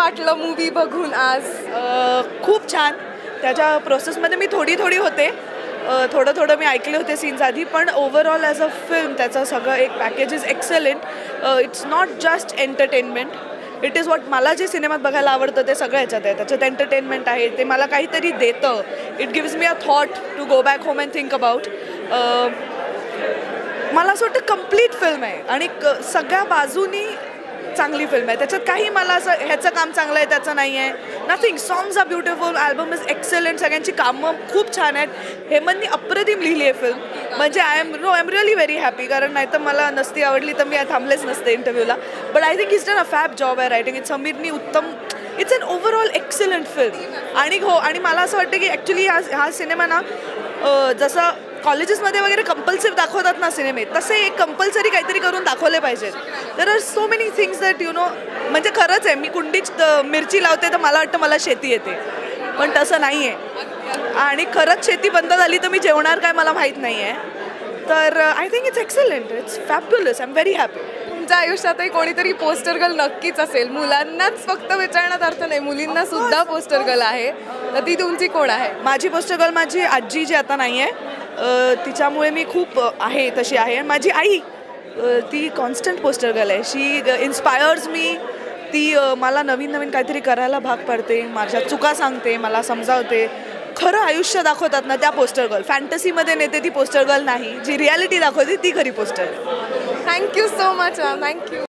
वाटलं मूवी बघून आज? खूप छान. त्याच्या प्रोसेसमध्ये मी थोडी होते. थोडं मी ऐकले होते सीन्स आधी, पण ओव्हरऑल ॲज अ फिल्म त्याचं सगळं एक package is excellent. It's not just entertainment, it is what मला जे सिनेमात बघायला आवडतं ते सगळं ह्याच्यात आहे. त्याच्यात एंटरटेनमेंट आहे, ते मला काहीतरी देतं. It gives me a thought to go back home and think about. मला असं वाटतं कंप्लीट फिल्म आहे आणि सगळ्या बाजूनी चांगली फिल्म आहे. त्याच्यात काही मला असं ह्याचं काम चांगलं आहे त्याचं नाही आहे, nothing. Songs are beautiful, album is excellent, सगळ्यांची कामं खूप छान आहेत. हेमंतनी अप्रतिम लिहिली आहे फिल्म. म्हणजे I am really very happy, कारण नाही तर मला नसती आवडली तर मी थांबलेच नसते इंटरव्ह्यूला. But I think is done a fab job आहे रायटिंग. इट्स समीरनी उत्तम. It's an overall excellent film. आणि मला असं वाटतं की ॲक्च्युली हा सिनेमा ना जसं कॉलेजेसमध्ये वगैरे कंपल्सरी दाखवतात ना सिनेमे, तसे एक कंपल्सरी काहीतरी करून दाखवले पाहिजेत. There are so many things that you know. म्हणजे खरंच आहे, मी कुंडीत मिरची लावते तर मला वाटतं मला शेती येते, पण तसं नाही आहे. आणि खरंच शेती बंद झाली तर मी जेवणार काय मला माहीत नाही आहे. तर I think it's excellent, it's fabulous. I am very happy. तुमच्या आयुष्यातही कोणीतरी पोस्टर गर्ल नक्कीच असेल. मुलांनाच फक्त विचारण्यात अर्थ नाही, मुलींना सुद्धा पोस्टर गर्ल आहे. तर ती तुमची कोण आहे? माझी पोस्टर गर्ल माझी आजी, जी आता नाही आहे. तिच्यामुळे मी खूप आहे तशी आहे. माझी आई, ती कॉन्स्टंट पोस्टर गर्ल आहे. She inspires me. ती मला नवीन काहीतरी करायला भाग पाडते, माझ्या चुका सांगते, मला समजावते. खरं आयुष्य दाखवतात ना त्या पोस्टर गर्ल. फॅन्टसीमध्ये नेते ती पोस्टर गर्ल नाही, जी रियालिटी दाखवते ती खरी poster girl. Thank you so much ma'am. Thank you.